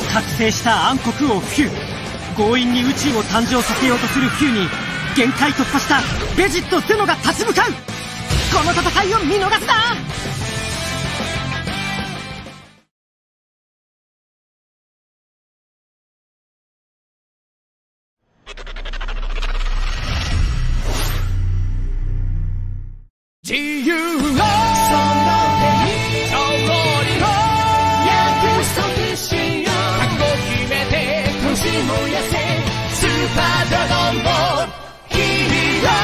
覚醒した暗黒王フュー、強引に宇宙を誕生させようとするフューに限界突破したベジット・ゼノが立ち向かう。この戦いを見逃すな。 自由をその手に勝利を約束しよう。覚悟決めて年燃やせスーパードラゴンボールヒーロ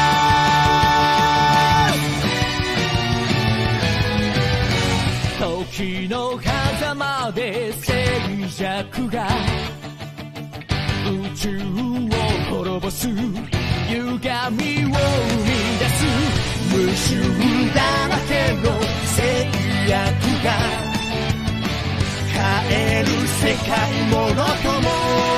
ー。時の狭間で静寂が宇宙を滅ぼす歪みを生み出す。無臭だらけの制約が変える世界ものとも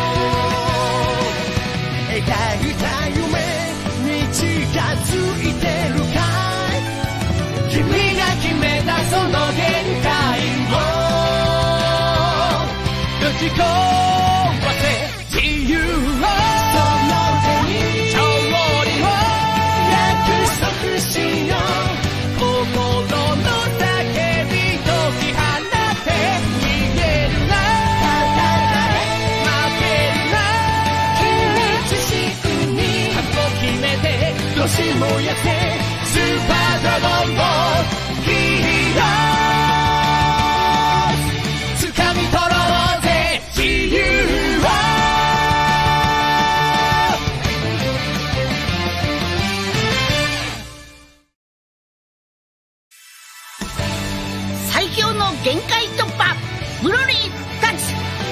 描いた夢に近づいてるかい。君が決めたその限界をぶち壊せ。自由をその手に勝利を約束しよう。心の叫び解き放って逃げるな。負けるな。君自身に覚悟決めて年燃やせスーパードラゴンボールヒーロー。掴み取ろうぜ自由を。 最強の限界突破ブロリータッチ。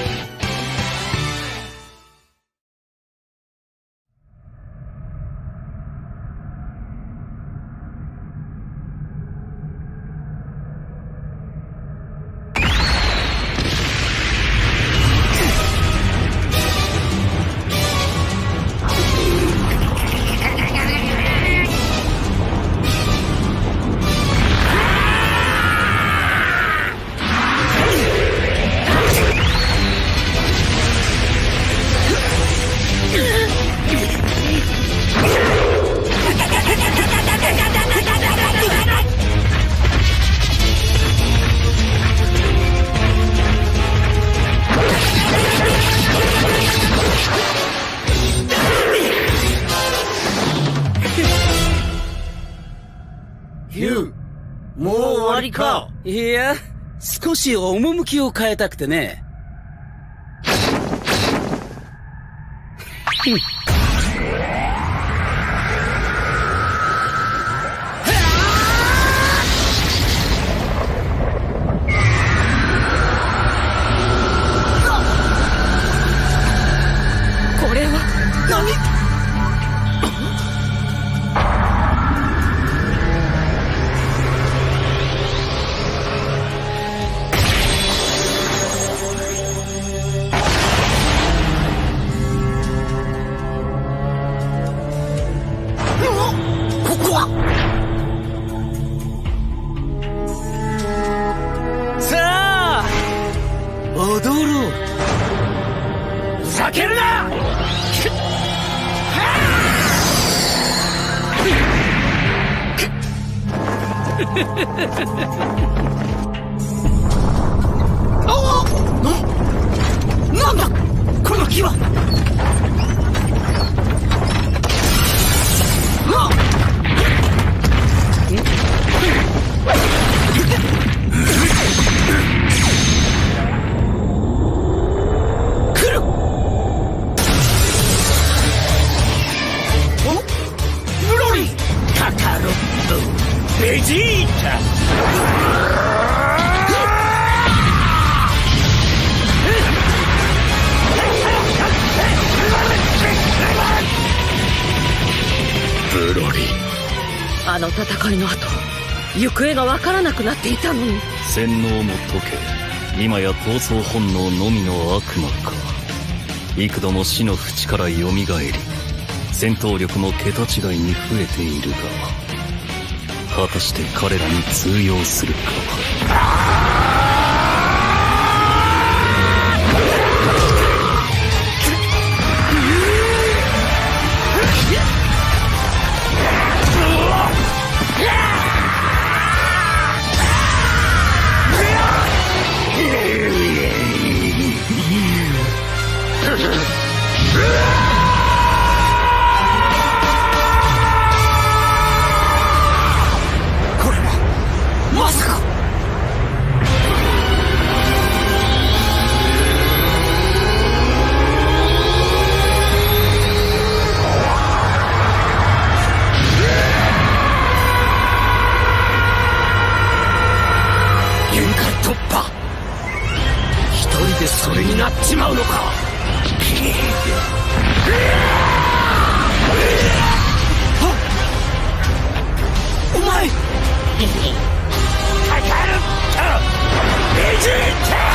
もう終わりか。いや、少し趣を変えたくてね。 これは何？ さあ踊ろう。 ふざけるな。 なんだこの木は。来る。ブロリーカカロットベジータ。 ブロリー、 あの戦いの後行方がわからなくなっていたのに。 洗脳も解け、今や闘争本能のみの悪魔か。幾度も死の淵から蘇り、戦闘力も桁違いに増えているが、果たして彼らに通用するか。 でそれになっちまうのか。お前かかるベジータ。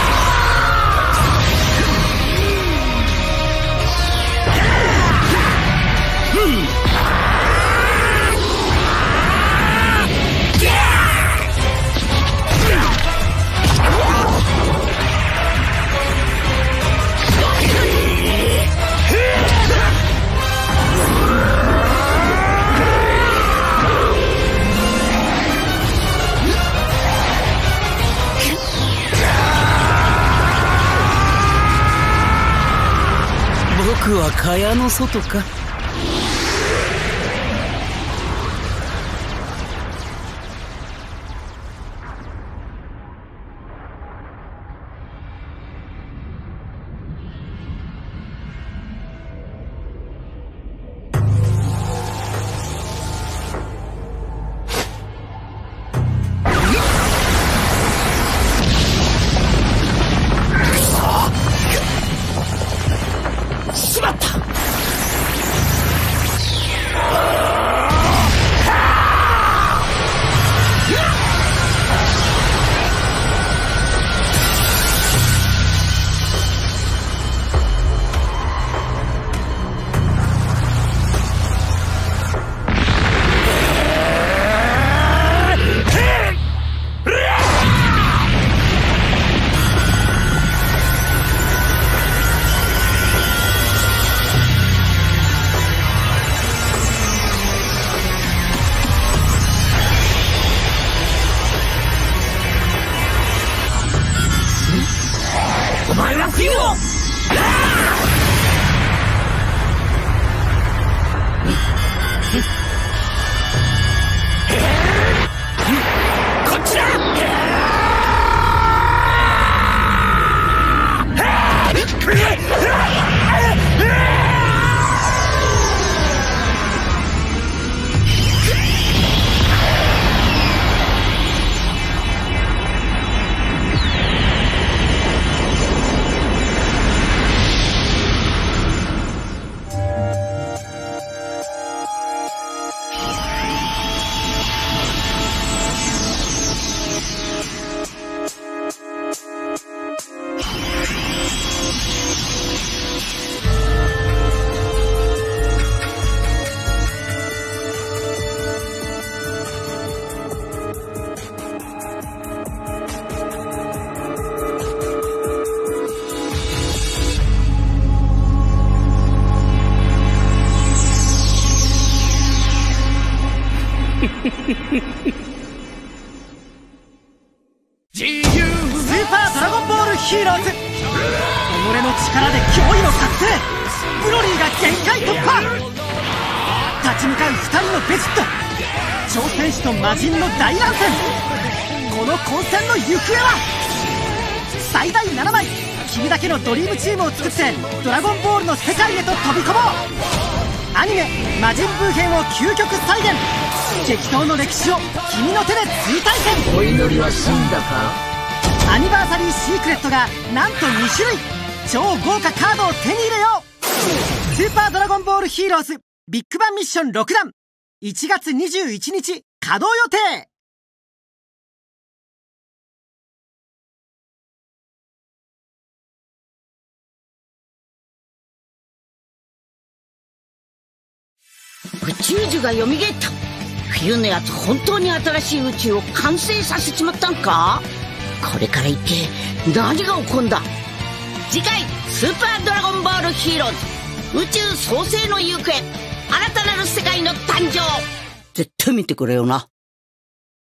僕は蚊帳の外か。お前は冬をこっちだ。 スーパードラゴンボールヒーローズ、己の力で脅威の覚醒。ブロリーが限界突破。立ち向かう2人のベジット、挑戦士と魔人の大乱戦。この混戦の行方は。最大7枚、君だけのドリームチームを作ってドラゴンボールの世界へと飛び込もう。アニメ「魔人ブー編」を究極再現。激闘の歴史を君の手で追体験。 お祈りは済んだか。 アニバーサリーシークレットがなんと2種類。超豪華カードを手に入れよう。スーパードラゴンボールヒーローズビッグバンミッション6弾、1月21日稼働予定。 宇宙樹が蘇った。冬のやつ本当に新しい宇宙を完成させちまったんか。これから一体何が起こんだ。次回スーパードラゴンボールヒーローズ宇宙創生の行方、新たなる世界の誕生。絶対見てくれよな。